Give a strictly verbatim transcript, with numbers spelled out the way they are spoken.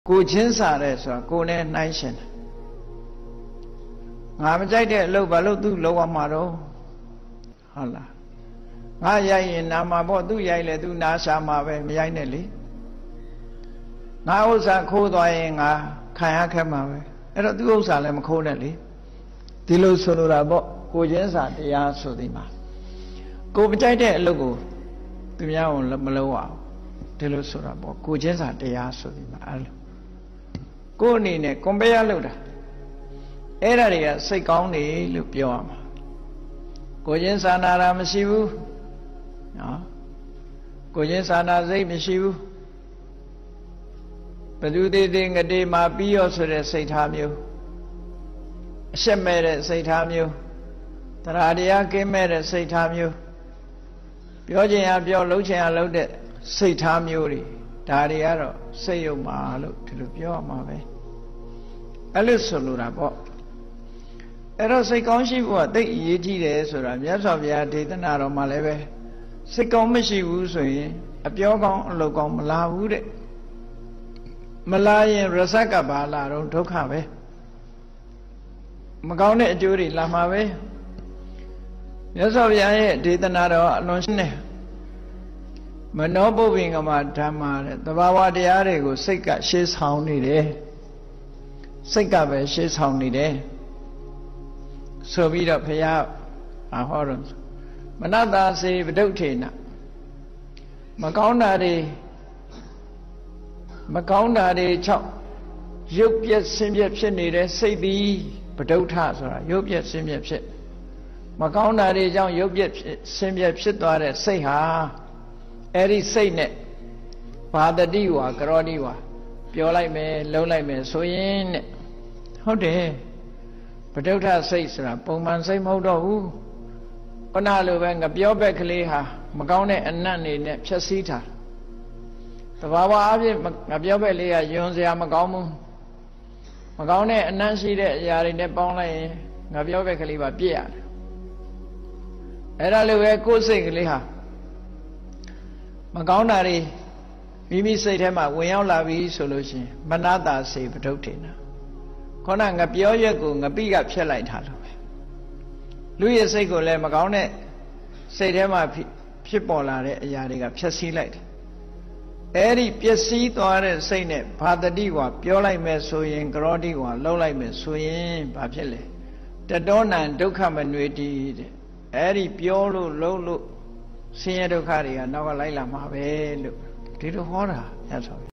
ကိုချင်းစားတယ်ဆိုတာကိုနဲ့နှိုင်းရှင်တယ်ငါမကြိုက်တဲ့အလုပ်ဘာလို့သူ့လောက်ရမှာတော့ဟုတ်လားငါရိုက်ရင်နာမှာပေါ့သူ့ရိုက်လေသူနာရှာမှာပဲမရိုက်နဲ့လေငါဥစ္စာခိုးသွားရင်ငါခံရခဲ့မှာပဲအဲ့တော့သူ့ဥစ္စာလည်းမခိုးနဲ့လေဒီလိုဆိုလိုတာပေါ့ကိုချင်းစာတရားဆိုဒီမှာကိုမကြိုက်တဲ့အလုပ်ကိုသူများကိုမလုပ်အောင်ဒီလိုဆိုတာပေါ့ကိုချင်းစာတရားဆိုဒီမှာအဲ့လိုကိုအနေနဲ့ကွန်ပီယာလုပ်တာအဲ့ဒါတွေကစိတ်ကောင်းတယ်လို့ပြောရမှာကိုချင်းစာနာတာမရှိဘူးနော်ကိုချင်းစာနာစိတ်မရှိဘူးဘယ်သူသေးသေးငတေမှာပြီးရောဆိုတဲ့စိတ်ထားမျိုးအရှက်မဲ့တဲ့စိတ်ထားမျိုးတရားတရားကင်းမဲ့တဲ့စိတ်ထားမျိုးပြောချင်ရပြောလှုပ်ချင်ရလှုပ်တဲ့စိတ်ထားမျိုးတွေဒါတွေကတော့စိတ်ယုံပါလို့ဒီလိုပြောရမှာပဲအဲ့လိုဆိုလိုတာပေါ့အဲ့တော့စိတ်ကောင်းရှိဖို့ကသိအရေးကြီးတယ်ဆိုတာမြတ်စွာဘုရားဒေသနာတော်မှာလည်းပဲစိတ်ကောင်းမရှိဘူးဆိုရင်အပြောကောင်းအလုပ်ကောင်းမလာဘူးတဲ့မလာရင်ရဇက်ကဘာလာတော့ဒုက္ခပဲမကောင်းတဲ့အကျိုးတွေလာမှာပဲမြတ်စွာဘုရားရဲ့ဒေသနာတော်အလွန်ရှင်းတယ်မနောပုပ္ပင်ကမဓမ္မတဲ့သဘာဝတရားတွေကိုစိတ်ကရှေ့ဆောင်နေတယ်စိတ်ကပဲရှေ့ဆောင်နေတယ်ဆိုပြီးတော့ဘုရားဟောတော့မနတာစေပဒုဋ္ဌေနမကောင်းတာတွေမကောင်းတာတွေ၆ရုပ်ပြက်ဆင်းပြက်ဖြစ်နေတဲ့စိတ်သည်ပဒုဋ္ဌဆိုတာရုပ်ပြက်ဆင်းပြက်ဖြစ်မကောင်းတာတွေကြောင့်ရုပ်ပြက်ဆင်းပြက်ဖြစ်သွားတဲ့စိတ်ဟာအဲ့ဒီစိတ်နဲ့ဘာတတိဝါကရောတိဝါပြောလိုက်မယ်လုံးလိုက်မယ်ဆိုရင်တဲ့ဟုတ်တယ်ပဒုဋ္ဌစိတ်ဆိုတာပုံမှန်စိတ်မဟုတ်တော့ဘူးခုနလိုပဲငပြောဘက်ကလေးဟာမကောင်းတဲ့အနတ်နေနဲ့ဖြည့်ဆည်းထားသဘာဝအဖြစ်ငပြောဘက်လေးကယွန်စရာမကောင်းဘူးမကောင်းတဲ့အနတ်ရှိတဲ့အရာတွေနဲ့ပေါင်းလိုက်ရင်ငပြောဘက်ကလေးပါပြည့်ရတယ်အဲ့ဒါလိုပဲကိုယ်စိတ်ကလေးဟာမကောင်းတာတွေမိမိစိတ်ထဲမှာဝင်ရောက်လာပြီဆိုလို့ရှိရင်မနတာစေပဒုဋ္ဌေနာခေါင်းကငပြောရက်ကိုငပိကဖြတ်လိုက်တာလို့ပဲလူရဲ့စိတ်ကိုလည်းမကောင်းတဲ့စိတ်ထဲမှာဖြစ်ပေါ်လာတဲ့အရာတွေကဖြတ်စည်းလိုက်တယ်အဲ့ဒီပျက်စီးသွားတဲ့စိတ်နဲ့ဘာတတိဝါပြောလိုက်မယ်ဆိုရင်ကရောတိဝါလှုပ်လိုက်မယ်ဆိုရင်ဘာဖြစ်လဲတတောနံဒုက္ခမနွေတိတဲ့အဲ့ဒီပြောလို့လှုပ်လို့ဆင်းရဲဒုက္ခတွေကနောက်ကလိုက်လာမှာပဲလို့ဒီလိုဟောတာမြတ်စွာဘုရား